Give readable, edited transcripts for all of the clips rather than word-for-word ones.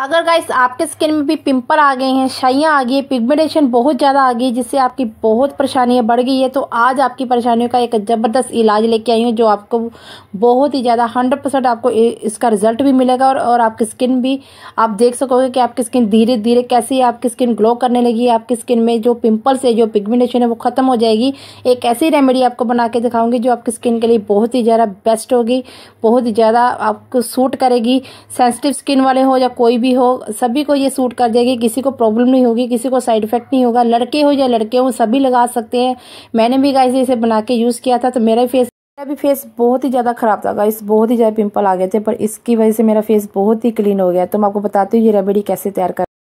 अगर गाइस आपके स्किन में भी पिंपल आ गए हैं, शाइयाँ आ गई है, पिगमेंटेशन बहुत ज़्यादा आ गई है, जिससे आपकी बहुत परेशानियाँ बढ़ गई है, तो आज आपकी परेशानियों का एक ज़बरदस्त इलाज लेके आई हूँ जो आपको बहुत ही ज़्यादा 100% आपको इसका रिजल्ट भी मिलेगा और आपकी स्किन भी आप देख सकोगे कि आपकी स्किन धीरे धीरे कैसे आपकी स्किन ग्लो करने लगी है। आपकी स्किन में जो पिंपल्स है, जो पिगमेंटेशन है, वो खत्म हो जाएगी। एक ऐसी रेमेडी आपको बना के दिखाऊंगी जो आपकी स्किन के लिए बहुत ही ज़्यादा बेस्ट होगी, बहुत ही ज़्यादा आपको सूट करेगी। सेंसिटिव स्किन वाले हो या कोई भी हो, सभी को ये सूट कर देगी, किसी को प्रॉब्लम नहीं होगी, किसी को साइड इफेक्ट नहीं होगा। लड़के हो या लड़के हो, सभी लगा सकते हैं। मैंने भी गाइस इसे बना के यूज़ किया था, तो मेरा भी फेस बहुत ही ज़्यादा ख़राब था गाइस, बहुत ही ज़्यादा पिंपल आ गए थे, पर इसकी वजह से मेरा फेस बहुत ही क्लीन हो गया। तो मैं आपको बताती हूँ ये रेमेडी कैसे तैयार कर।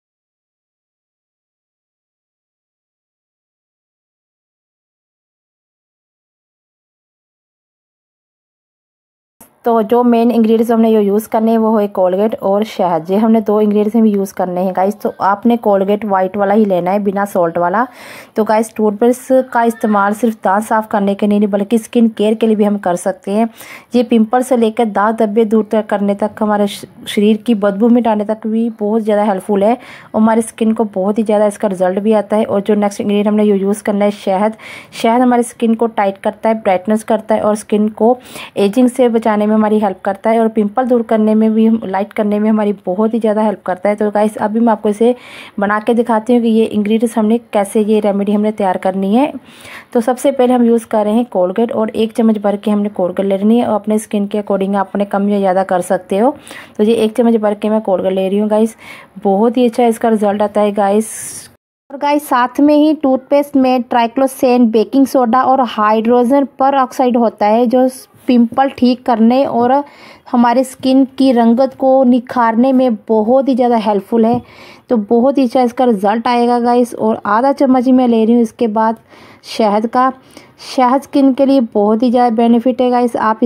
तो जो मेन इंग्रेडिएंट्स हमने ये यूज़ करने हैं वो है कोलगेट और शहद। ये हमने दो इंग्रेडिएंट्स भी यूज़ करने हैं गाइस। तो आपने कोलगेट वाइट वाला ही लेना है, बिना सॉल्ट वाला। तो गाइस टूथब्रश का इस्तेमाल सिर्फ दांत साफ़ करने के नहीं बल्कि स्किन केयर के लिए भी हम कर सकते हैं। ये पिंपल से लेकर दाग धब्बे दूर तक करने तक, हमारे शरीर की बदबू मिटाने तक भी बहुत ज़्यादा हेल्पफुल है और हमारी स्किन को बहुत ही ज़्यादा इसका रिजल्ट भी आता है। और जो नेक्स्ट इंग्रेडिएंट हमने यूज़ करना है शहद। शहद हमारी स्किन को टाइट करता है, ब्राइटनेस करता है और स्किन को एजिंग से बचाने में हमारी हेल्प करता है और पिंपल दूर करने में भी, लाइट करने में हमारी बहुत ही ज़्यादा हेल्प करता है। तो गाइस अभी मैं आपको इसे बना के दिखाती हूँ कि ये इंग्रेडिएंट्स हमने कैसे, ये रेमेडी हमने तैयार करनी है। तो सबसे पहले हम यूज़ कर रहे हैं कोलगेट और 1 चम्मच भर के हमने कोलगेट लेनी है और अपने स्किन के अकॉर्डिंग अपने कम या ज़्यादा कर सकते हो। तो ये 1 चम्मच भर के मैं कोलगेट ले रही हूँ गाइस, बहुत ही अच्छा इसका रिजल्ट आता है गाइस। और गाइस साथ में ही टूथपेस्ट में ट्राइक्लोसेन, बेकिंग सोडा और हाइड्रोजन पर ऑक्साइड होता है जो पिंपल ठीक करने और हमारे स्किन की रंगत को निखारने में बहुत ही ज़्यादा हेल्पफुल है। तो बहुत ही अच्छा इसका रिजल्ट आएगा गाइस। और आधा चम्मच ही मैं ले रही हूँ इसके बाद शहद का। शहद स्किन के लिए बहुत ही ज़्यादा बेनिफिट है गाइस। आप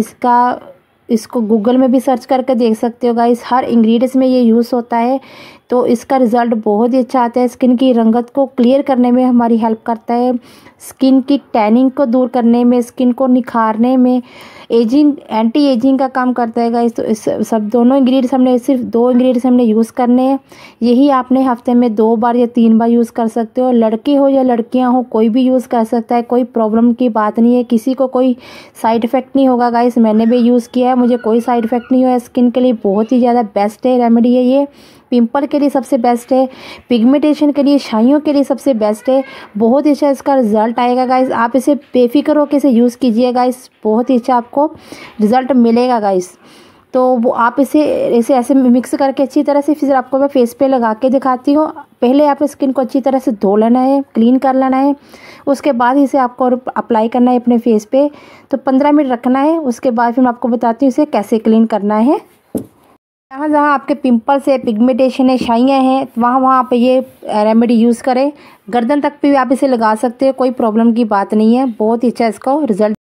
इसको गूगल में भी सर्च करके देख सकते हो गाइस, हर इंग्रेडिएंट्स में ये यूज़ होता है। तो इसका रिज़ल्ट बहुत ही अच्छा आता है, स्किन की रंगत को क्लियर करने में हमारी हेल्प करता है, स्किन की टैनिंग को दूर करने में, स्किन को निखारने में, एजिंग, एंटी एजिंग का काम करता है गाइस। तो इस सब दोनों इंग्रेडिएंट्स हमने, सिर्फ 2 इंग्रेडिएंट्स हमने यूज़ करने हैं। यही आपने हफ्ते में 2 बार या 3 बार यूज़ कर सकते हो। लड़के हो या लड़कियां हो, कोई भी यूज़ कर सकता है, कोई प्रॉब्लम की बात नहीं है, किसी को कोई साइड इफ़ेक्ट नहीं होगा गाइस। मैंने भी यूज़ किया है, मुझे कोई साइड इफ़ेक्ट नहीं हुआ। स्किन के लिए बहुत ही ज़्यादा बेस्ट है रेमेडी है ये। पिंपल के लिए सबसे बेस्ट है, पिगमेंटेशन के लिए, शाइयों के लिए सबसे बेस्ट है। बहुत ही अच्छा इसका रिजल्ट आएगा गाइस। आप इसे बेफिक्र होकर इसे यूज़ कीजिए गाइस, बहुत ही अच्छा आपको रिजल्ट मिलेगा गाइस। तो वो आप इसे ऐसे मिक्स करके अच्छी तरह से, फिर आपको मैं फेस पे लगा के दिखाती हूँ। पहले आपने स्किन को अच्छी तरह से धो लेना है, क्लीन कर लेना है, उसके बाद इसे आपको अप्लाई करना है अपने फेस पे। तो 15 मिनट रखना है, उसके बाद फिर मैं आपको बताती हूँ इसे कैसे क्लीन करना है। जहाँ जहाँ आपके पिंपल्स है, पिगमेंटेशन है, शाइयाँ हैं, वहाँ पे ये रेमेडी यूज़ करें। गर्दन तक भी आप इसे लगा सकते हो, कोई प्रॉब्लम की बात नहीं है। बहुत ही अच्छा इसका रिजल्ट